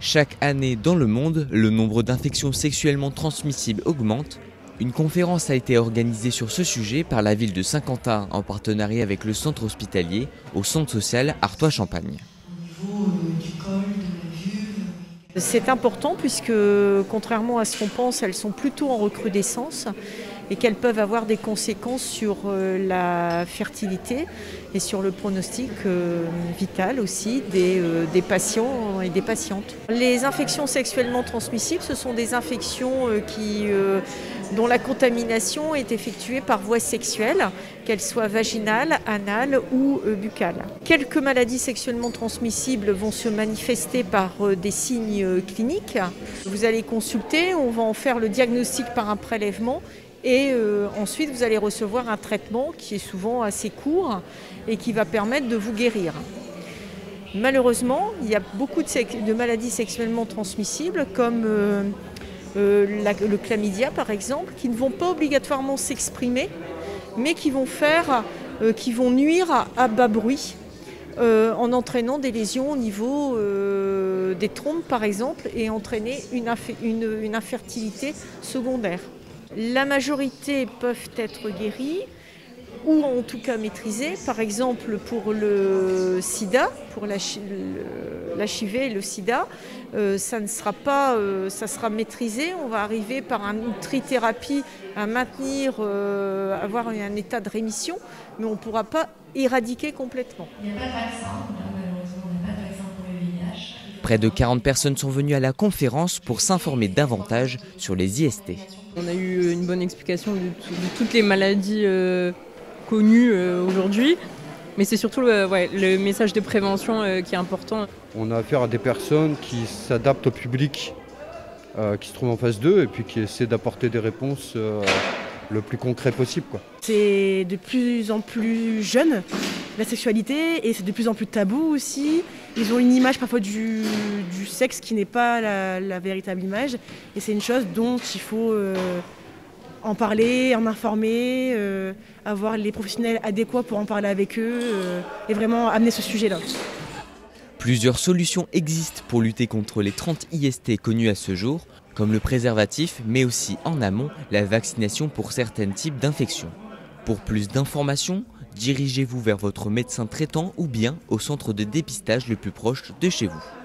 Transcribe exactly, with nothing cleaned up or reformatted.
Chaque année dans le monde, le nombre d'infections sexuellement transmissibles augmente. Une conférence a été organisée sur ce sujet par la ville de Saint-Quentin en partenariat avec le centre hospitalier au centre social Artois-Champagne. C'est important puisque, contrairement à ce qu'on pense, elles sont plutôt en recrudescence et qu'elles peuvent avoir des conséquences sur la fertilité et sur le pronostic vital aussi des, des patients et des patientes. Les infections sexuellement transmissibles, ce sont des infections qui, dont la contamination est effectuée par voie sexuelle, qu'elle soit vaginale, anale ou buccale. Quelques maladies sexuellement transmissibles vont se manifester par des signes cliniques. Vous allez consulter, on va en faire le diagnostic par un prélèvement et euh, ensuite vous allez recevoir un traitement qui est souvent assez court et qui va permettre de vous guérir. Malheureusement, il y a beaucoup de, de maladies sexuellement transmissibles comme euh, euh, la, le chlamydia par exemple, qui ne vont pas obligatoirement s'exprimer, mais qui vont, faire, euh, qui vont nuire à, à bas bruit euh, en entraînant des lésions au niveau euh, des trompes par exemple et entraîner une, une, une infertilité secondaire. La majorité peuvent être guéries ou en tout cas maîtrisées. Par exemple pour le sida, pour l'H I V et le sida, euh, ça ne sera pas, euh, ça sera maîtrisé. On va arriver par une trithérapie à maintenir, euh, avoir un état de rémission, mais on ne pourra pas éradiquer complètement. Il n'y a pas de vaccin, malheureusement, il n'y a pas de vaccin pour le V I H. Près de quarante personnes sont venues à la conférence pour s'informer davantage sur les I S T. On a eu une bonne explication de, tout, de toutes les maladies euh, connues euh, aujourd'hui, mais c'est surtout le, ouais, le message de prévention euh, qui est important. On a affaire à des personnes qui s'adaptent au public euh, qui se trouve en face d'eux et puis qui essaient d'apporter des réponses euh, le plus concret possible, quoi. C'est de plus en plus jeune, la sexualité, et c'est de plus en plus tabou aussi. Ils ont une image parfois du, du sexe qui n'est pas la, la véritable image. Et c'est une chose dont il faut euh, en parler, en informer, euh, avoir les professionnels adéquats pour en parler avec eux euh, et vraiment amener ce sujet-là. Plusieurs solutions existent pour lutter contre les trente I S T connus à ce jour, comme le préservatif, mais aussi en amont la vaccination pour certains types d'infections. Pour plus d'informations, dirigez-vous vers votre médecin traitant ou bien au centre de dépistage le plus proche de chez vous.